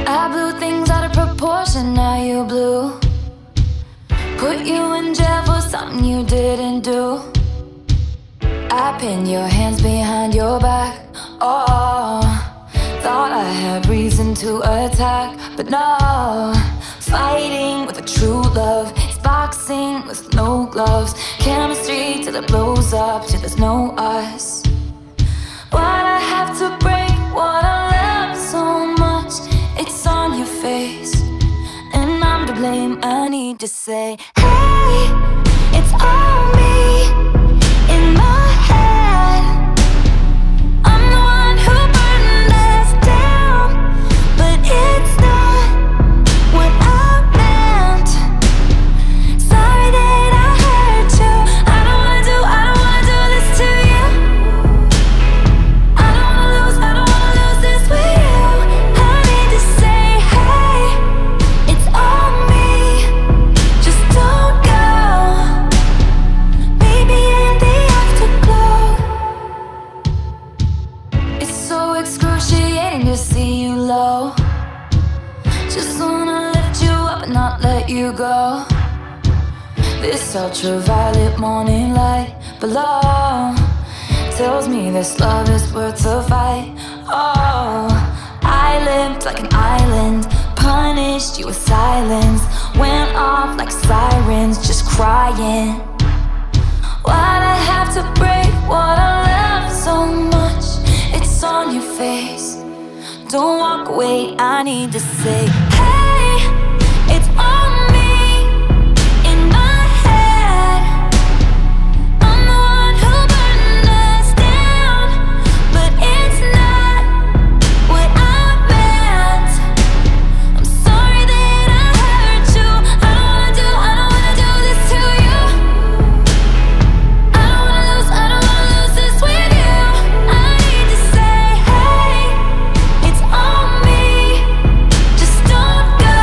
I blew things out of proportion, now you blew. Put you in jail for something you didn't do. I pinned your hands behind your back. Oh, thought I had reason to attack, but no. Fighting with a true love is boxing with no gloves. Chemistry till it blows up, till there's no us. Why'd I have to break what I love so much? It's on your face, and I'm to blame. I need to say, hey, it's all me in my head. I'm the one who burned us down, but it's not what I meant. Sorry that I hurt you. I don't wanna do this to you. I don't wanna lose this with you. I need to say, hey, it's all me. Just don't go. Maybe in the afterglow. It's so excruciating to see you low. Just wanna lift you up and not let you go. This ultraviolet morning light below tells me this love is worth a fight. Oh, I lived like an island, punished you with silence. Went off like sirens, just crying. Why'd I have to break what I love so much? It's on your face. Don't walk away, I need to say, hey, it's on me in my head. I'm the one who burned us down, but it's not what I meant. I'm sorry that I hurt you. I don't wanna do this to you. I don't wanna lose this with you. I need to say, hey, it's on me. Just don't go.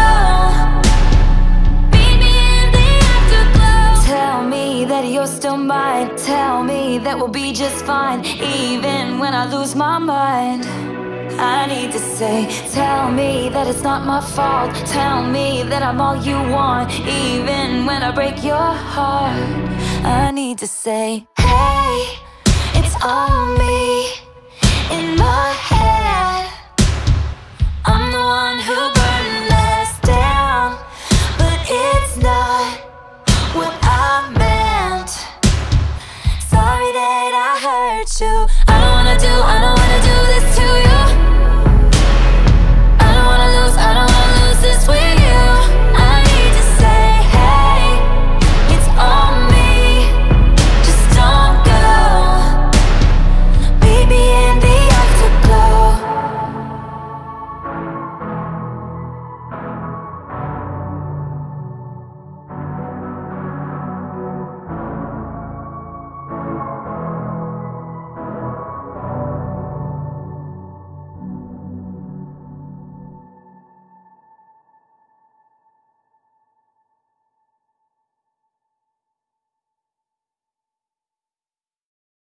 Meet me in the afterglow. Tell me that you're still mine. Tell me that we'll be just fine, even when I lose my mind. I need to say, tell me that it's not my fault. Tell me that I'm all you want, even when I break your heart. I need to say, hey, it's all me